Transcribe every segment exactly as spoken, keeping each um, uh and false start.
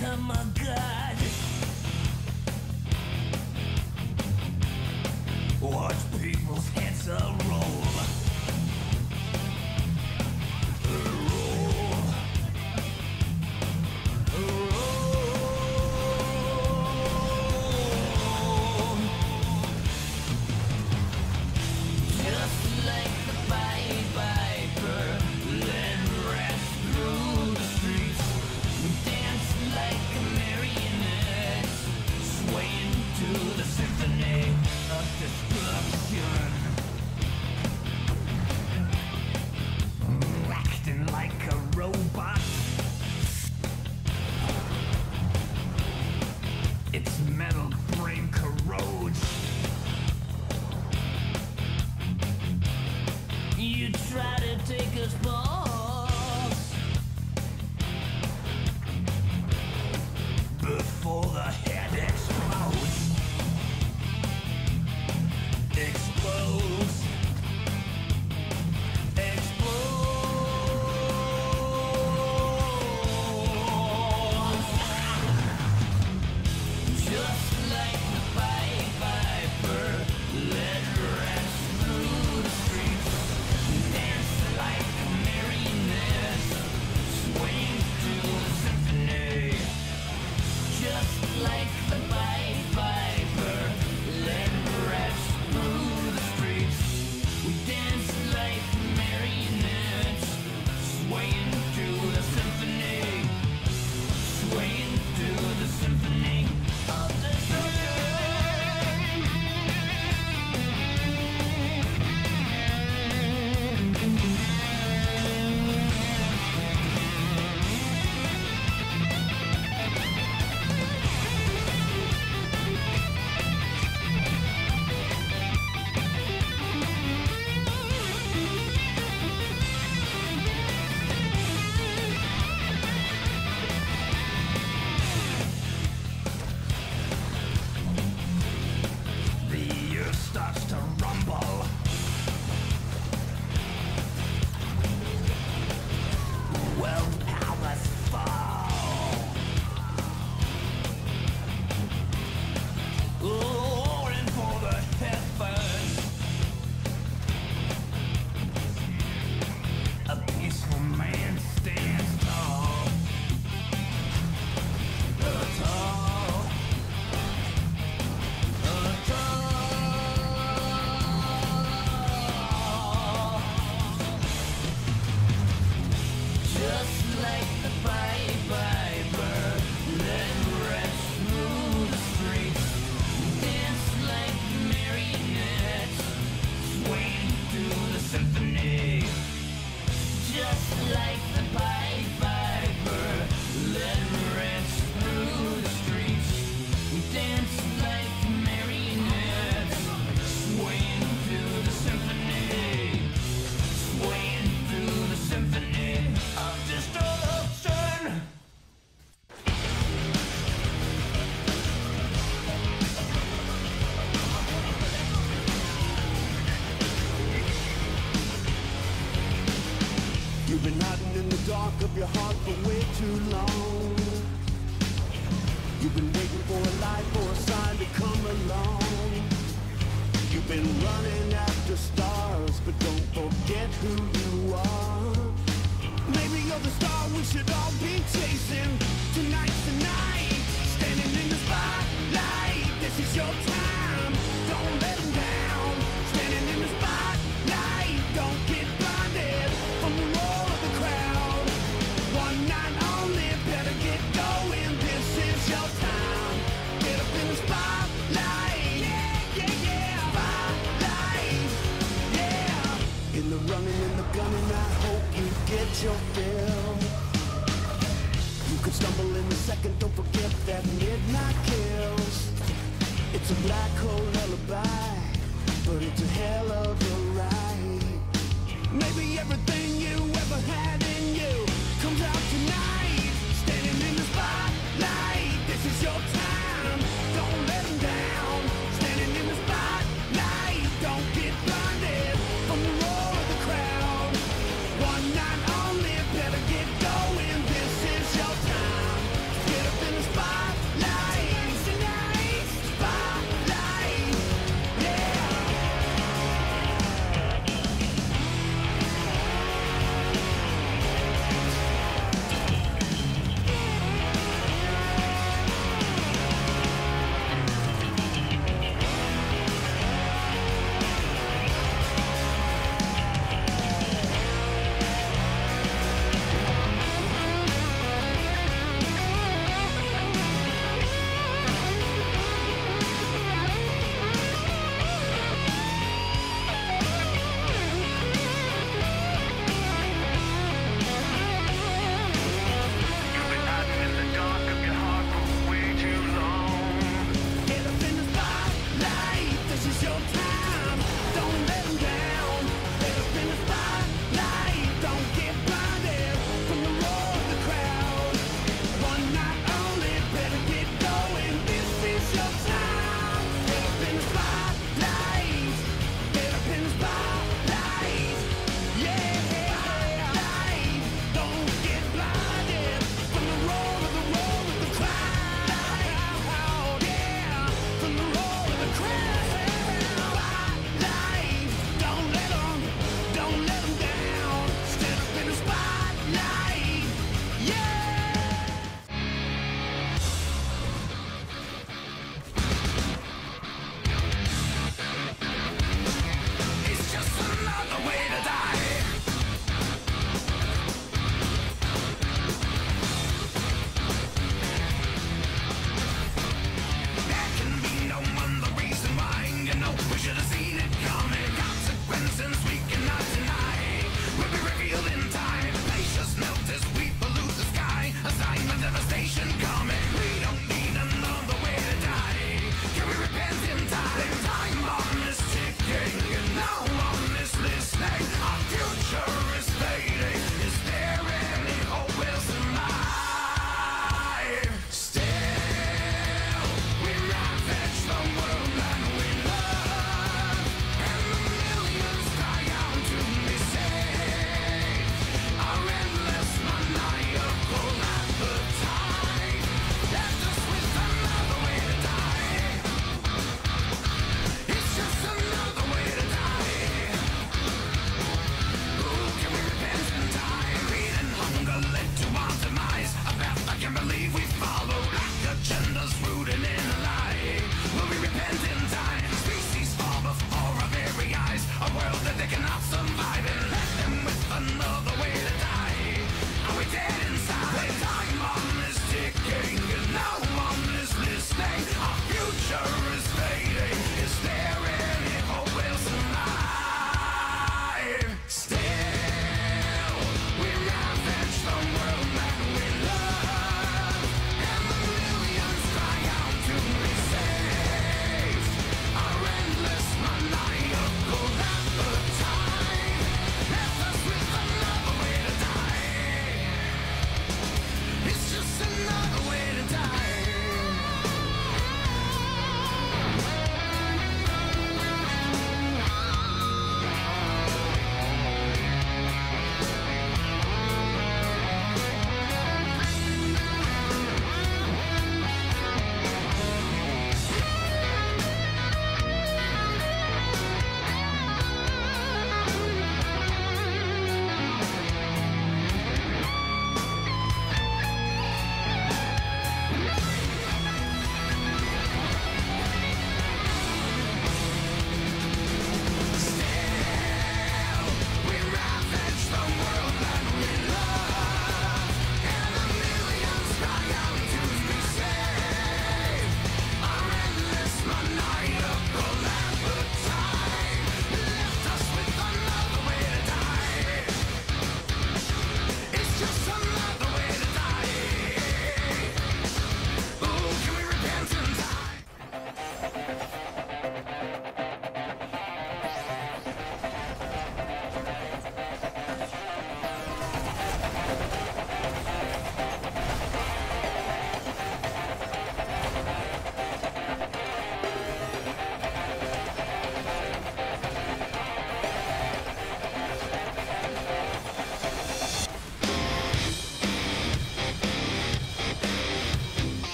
become a god. Watch people's heads a roll. Roll. Roll. Just like the Pied Piper, let rats through the streets. Dance like a marionette, swaying to the symphony of destruction. Acting like a robot. Its metal brain corrodes. You try to take us balls before the head explodes. Explodes. Explodes. Just like the Pied Piper, let rats through the streets. Dance like a marionette, swing to the symphony. Just like the Pied Piper, let rats through the streets. We dance like marionettes, swaying to the symphony, swaying to the symphony of the earth starts to rumble. World powers fall. Roaring for the heavens. A peaceful man stands tall. Tall. Just like the Pied Piper, let rats through the streets. Dance like marionettes, swaying to the symphony. Just like the Pied Piper, let rats through the streets. Dance like marionettes, swaying to the symphony, swaying to the symphony of destruction. You've been hiding in the dark of your heart for way too long. You've been waiting for a light, for a sign to come along. You've been running after stars, but don't forget who you are. Maybe you're the star we should all be chasing. Tonight's the night, standing in the spotlight. This is your time, don't let them down. Standing in the spotlight, don't get blinded from the roar of the crowd. One night only, better get going. This is your time. Get up in the spotlight, yeah, yeah, yeah. Spotlight, yeah. In the running, in the gunning, I hope you get your fill. You could stumble in a second, don't forget that midnight kills. It's a black hole lullaby, but it's a hell of a ride. Maybe everything you ever had in you comes out tonight. Standing in the spotlight, this is your time. Don't let them down. Standing in the spotlight, don't get blinded from the roar of the crowd. One night only, better get going. This is your time. Get up in the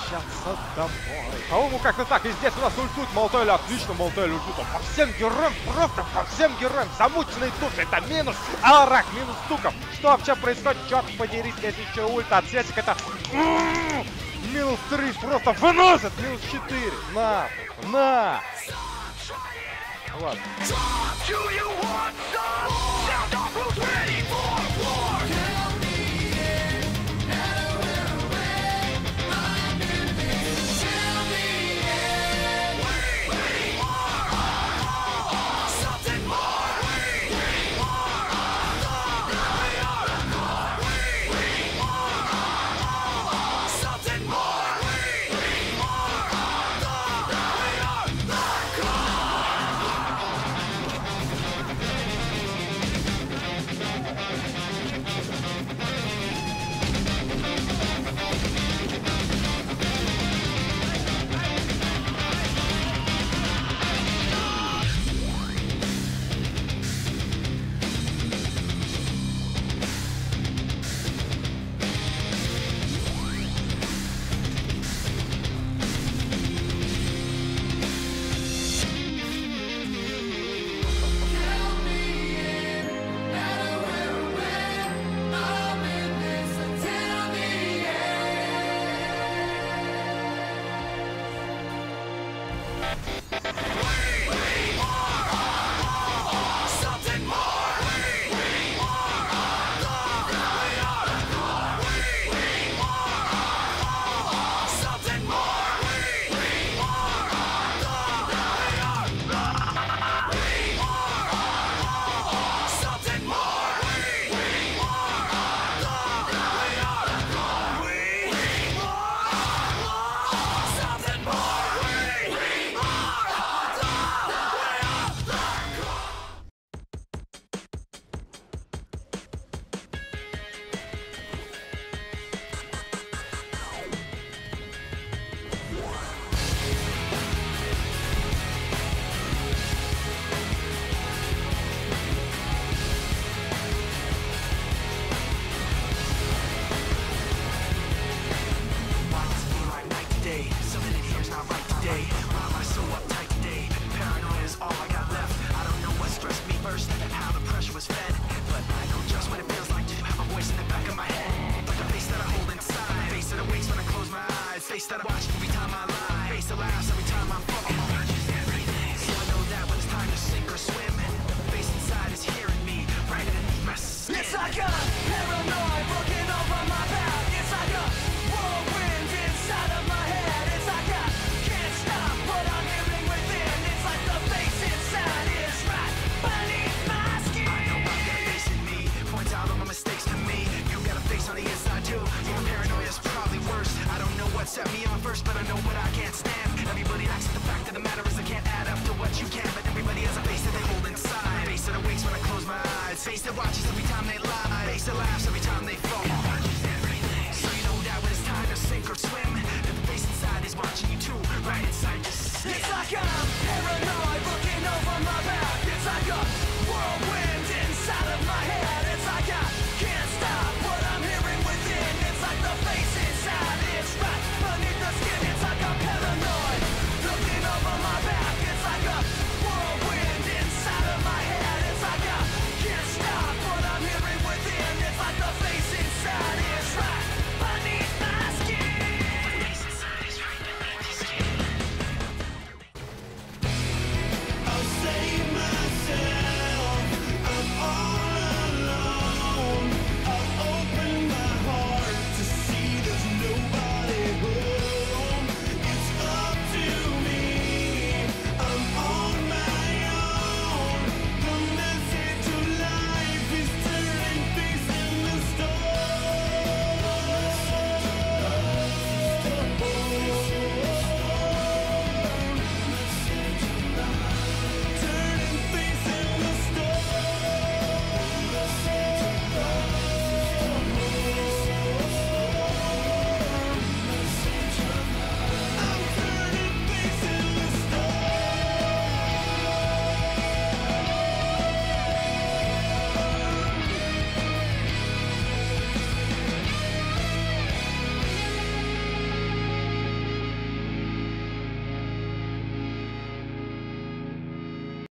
возвращаться домой. По-моему, как-то так. И здесь у нас ультует Молотель. Отлично, Молотель ультует. По всем героям, просто по всем героям. Замученный туш. Это минус Алрак, минус Туков. Что вообще происходит? Черт подери, здесь еще ульта от Сетик. Это... Минус три просто выносит. Минус четыре. На, на. Ладно. Face that watches every time they lie. Face that laughs every time they fall. So you know that when it's time to sink or swim, that the face inside is watching you too, right inside your skin. It's like I'm paranoid.